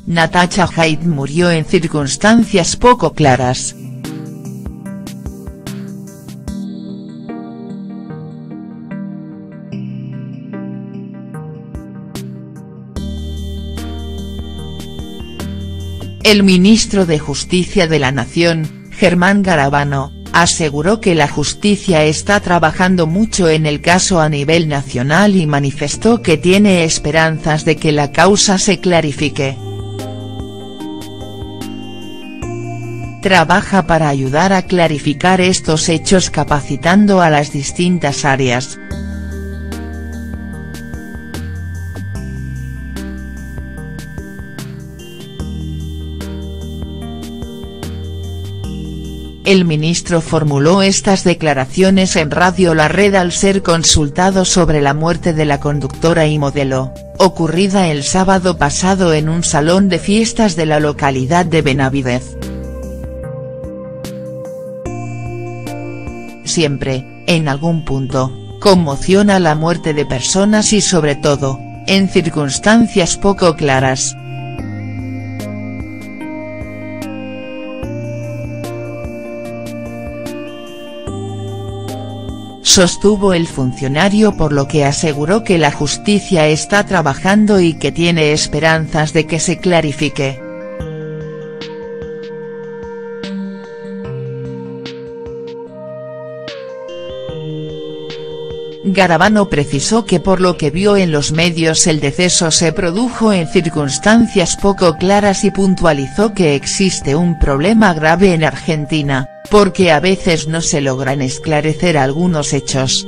Natasha Haidt murió en circunstancias poco claras. El ministro de Justicia de la Nación, Germán Garabano, aseguró que la justicia está trabajando mucho en el caso a nivel nacional y manifestó que tiene esperanzas de que la causa se clarifique. Trabaja para ayudar a clarificar estos hechos capacitando a las distintas áreas. El ministro formuló estas declaraciones en Radio La Red al ser consultado sobre la muerte de la conductora y modelo, ocurrida el sábado pasado en un salón de fiestas de la localidad de Benavídez. Siempre, en algún punto, conmociona la muerte de personas y sobre todo, en circunstancias poco claras. Sostuvo el funcionario, por lo que aseguró que la justicia está trabajando y que tiene esperanzas de que se clarifique. Garabano precisó que por lo que vio en los medios el deceso se produjo en circunstancias poco claras y puntualizó que existe un problema grave en Argentina, porque a veces no se logran esclarecer algunos hechos.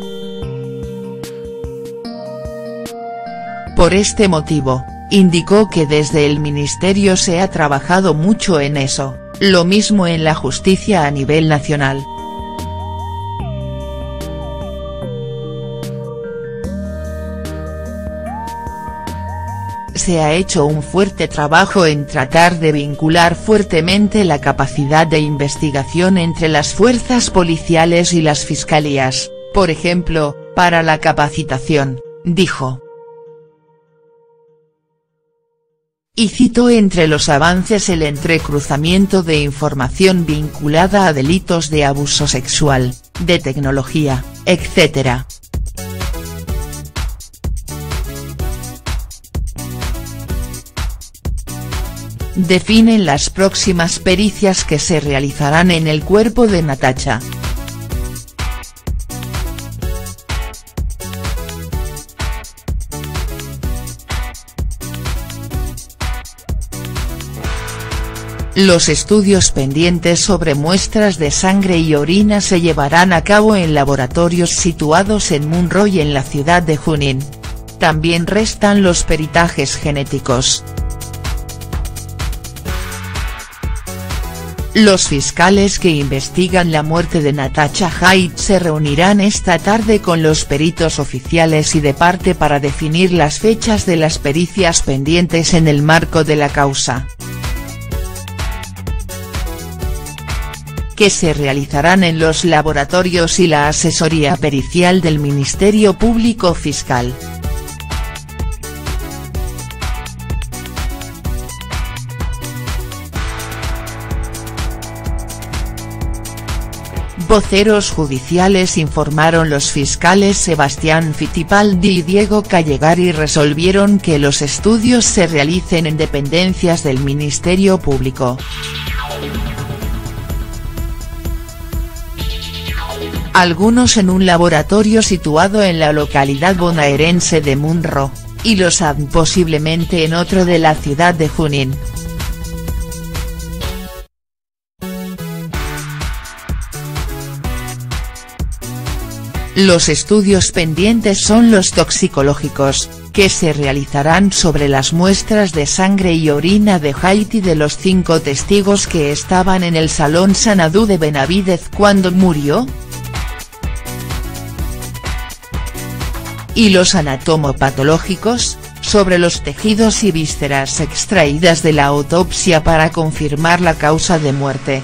Por este motivo, indicó que desde el ministerio se ha trabajado mucho en eso, lo mismo en la justicia a nivel nacional. Se ha hecho un fuerte trabajo en tratar de vincular fuertemente la capacidad de investigación entre las fuerzas policiales y las fiscalías, por ejemplo, para la capacitación, dijo. Y citó entre los avances el entrecruzamiento de información vinculada a delitos de abuso sexual, de tecnología, etc. Definen las próximas pericias que se realizarán en el cuerpo de Natasha. Los estudios pendientes sobre muestras de sangre y orina se llevarán a cabo en laboratorios situados en Monroe en la ciudad de Junín. También restan los peritajes genéticos. Los fiscales que investigan la muerte de Natasha Haidt se reunirán esta tarde con los peritos oficiales y de parte para definir las fechas de las pericias pendientes en el marco de la causa, que se realizarán en los laboratorios y la asesoría pericial del Ministerio Público Fiscal. Voceros judiciales informaron los fiscales Sebastián Fittipaldi y Diego Callegari resolvieron que los estudios se realicen en dependencias del Ministerio Público. Algunos en un laboratorio situado en la localidad bonaerense de Monroe, y los ADN posiblemente en otro de la ciudad de Junín. Los estudios pendientes son los toxicológicos, que se realizarán sobre las muestras de sangre y orina de Haidt y de los 5 testigos que estaban en el Salón Sanadú de Benavídez cuando murió. Y los anatomopatológicos, sobre los tejidos y vísceras extraídas de la autopsia para confirmar la causa de muerte.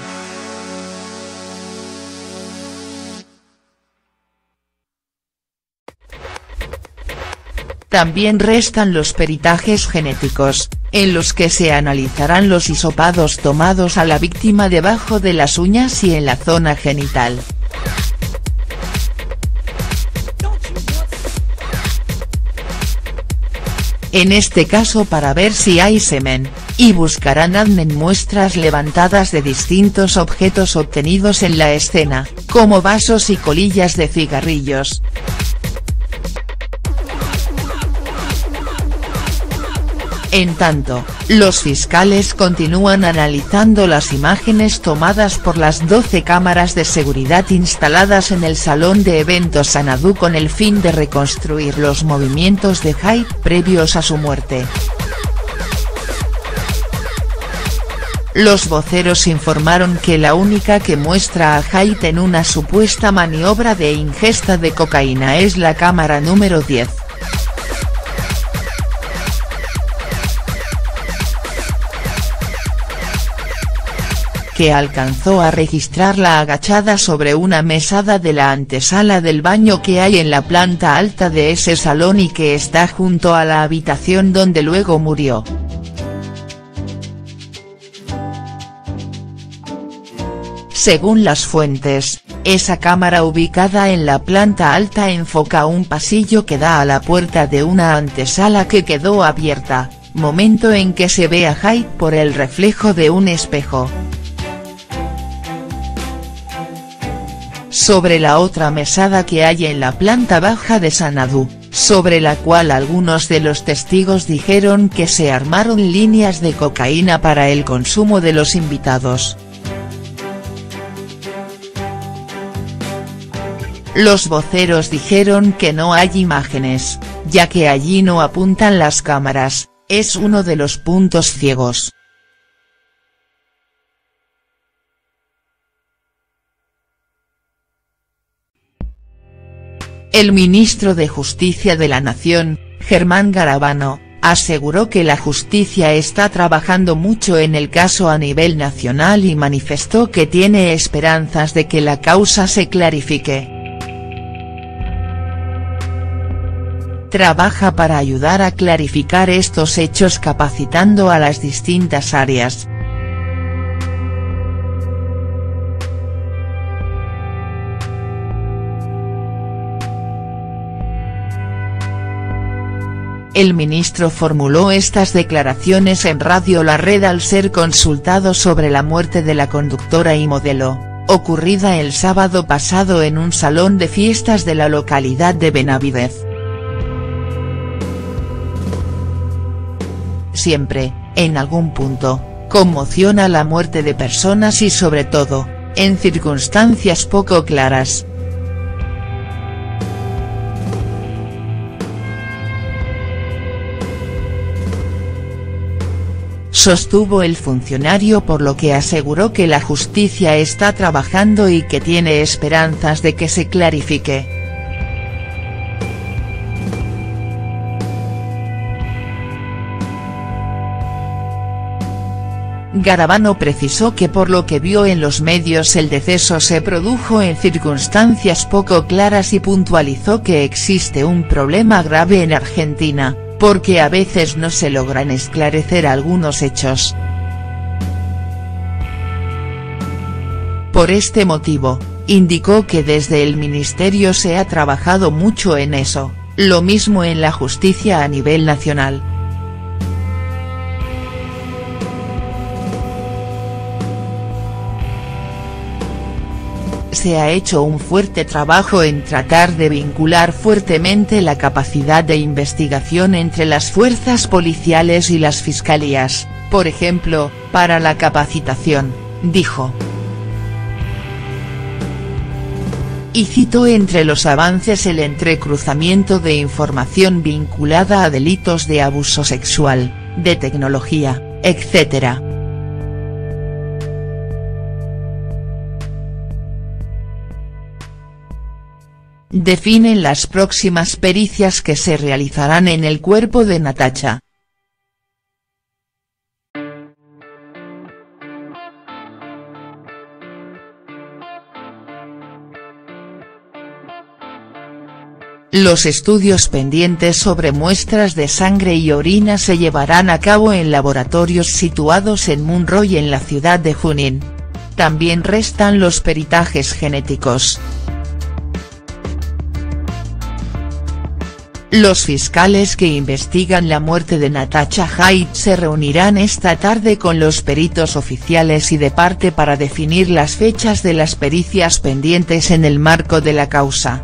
También restan los peritajes genéticos, en los que se analizarán los hisopados tomados a la víctima debajo de las uñas y en la zona genital. En este caso para ver si hay semen, y buscarán en muestras levantadas de distintos objetos obtenidos en la escena, como vasos y colillas de cigarrillos. En tanto, los fiscales continúan analizando las imágenes tomadas por las 12 cámaras de seguridad instaladas en el salón de eventos Xanadu con el fin de reconstruir los movimientos de Hyde previos a su muerte. Los voceros informaron que la única que muestra a Hyde en una supuesta maniobra de ingesta de cocaína es la cámara número 10. Que alcanzó a registrarla agachada sobre una mesada de la antesala del baño que hay en la planta alta de ese salón y que está junto a la habitación donde luego murió. Según las fuentes, esa cámara ubicada en la planta alta enfoca un pasillo que da a la puerta de una antesala que quedó abierta, momento en que se ve a Hyde por el reflejo de un espejo. Sobre la otra mesada que hay en la planta baja de Xanadu, sobre la cual algunos de los testigos dijeron que se armaron líneas de cocaína para el consumo de los invitados. Los voceros dijeron que no hay imágenes, ya que allí no apuntan las cámaras, es uno de los puntos ciegos. El ministro de Justicia de la Nación, Germán Garabano, aseguró que la justicia está trabajando mucho en el caso a nivel nacional y manifestó que tiene esperanzas de que la causa se clarifique. Trabaja para ayudar a clarificar estos hechos capacitando a las distintas áreas. El ministro formuló estas declaraciones en Radio La Red al ser consultado sobre la muerte de la conductora y modelo, ocurrida el sábado pasado en un salón de fiestas de la localidad de Benavidez. Siempre, en algún punto, conmociona la muerte de personas y sobre todo, en circunstancias poco claras. Sostuvo el funcionario, por lo que aseguró que la justicia está trabajando y que tiene esperanzas de que se clarifique. Garabano precisó que por lo que vio en los medios el deceso se produjo en circunstancias poco claras y puntualizó que existe un problema grave en Argentina, porque a veces no se logran esclarecer algunos hechos. Por este motivo, indicó que desde el ministerio se ha trabajado mucho en eso, lo mismo en la justicia a nivel nacional. Se ha hecho un fuerte trabajo en tratar de vincular fuertemente la capacidad de investigación entre las fuerzas policiales y las fiscalías, por ejemplo, para la capacitación, dijo. Y citó entre los avances el entrecruzamiento de información vinculada a delitos de abuso sexual, de tecnología, etc. Definen las próximas pericias que se realizarán en el cuerpo de Natacha. Los estudios pendientes sobre muestras de sangre y orina se llevarán a cabo en laboratorios situados en Munro y en la ciudad de Junín. También restan los peritajes genéticos. Los fiscales que investigan la muerte de Natasha Haidt se reunirán esta tarde con los peritos oficiales y de parte para definir las fechas de las pericias pendientes en el marco de la causa,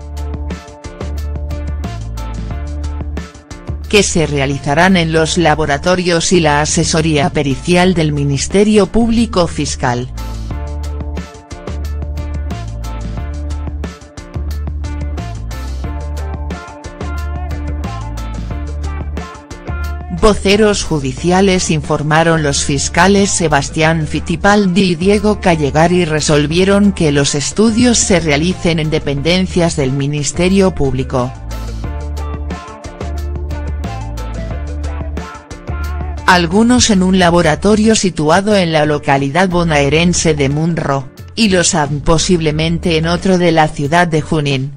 que se realizarán en los laboratorios y la asesoría pericial del Ministerio Público Fiscal. Voceros judiciales informaron los fiscales Sebastián Fittipaldi y Diego Callegari resolvieron que los estudios se realicen en dependencias del Ministerio Público. Algunos en un laboratorio situado en la localidad bonaerense de Munro, y los han posiblemente en otro de la ciudad de Junín.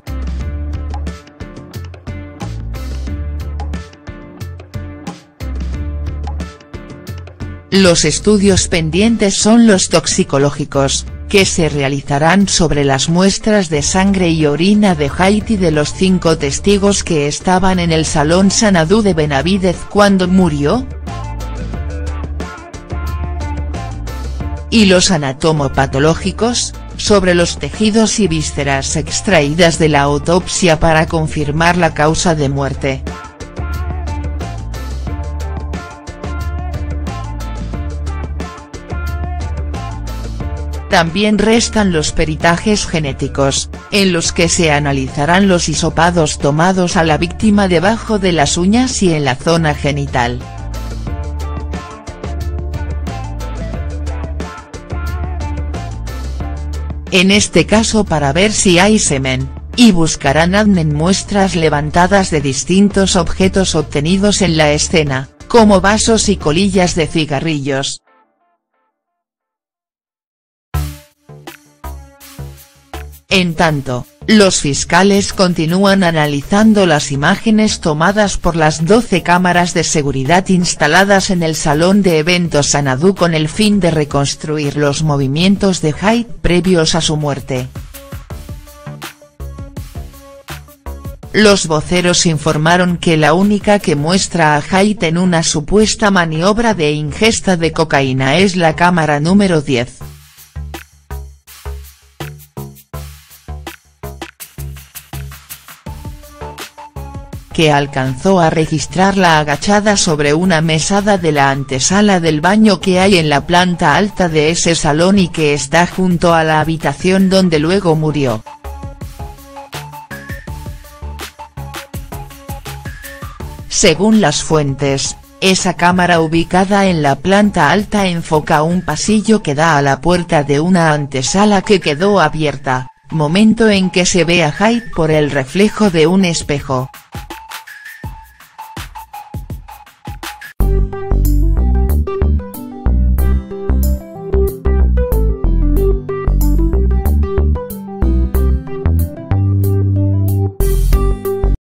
Los estudios pendientes son los toxicológicos, que se realizarán sobre las muestras de sangre y orina de Haidt y de los 5 testigos que estaban en el Salón Sanadú de Benavídez cuando murió. Y los anatomopatológicos, sobre los tejidos y vísceras extraídas de la autopsia para confirmar la causa de muerte. También restan los peritajes genéticos, en los que se analizarán los hisopados tomados a la víctima debajo de las uñas y en la zona genital. En este caso para ver si hay semen, y buscarán ADN en muestras levantadas de distintos objetos obtenidos en la escena, como vasos y colillas de cigarrillos. En tanto, los fiscales continúan analizando las imágenes tomadas por las 12 cámaras de seguridad instaladas en el salón de eventos Sanadú con el fin de reconstruir los movimientos de Haidt previos a su muerte. Los voceros informaron que la única que muestra a Haidt en una supuesta maniobra de ingesta de cocaína es la cámara número 10. Que alcanzó a registrarla agachada sobre una mesada de la antesala del baño que hay en la planta alta de ese salón y que está junto a la habitación donde luego murió. Según las fuentes, esa cámara ubicada en la planta alta enfoca un pasillo que da a la puerta de una antesala que quedó abierta, momento en que se ve a Haidt por el reflejo de un espejo.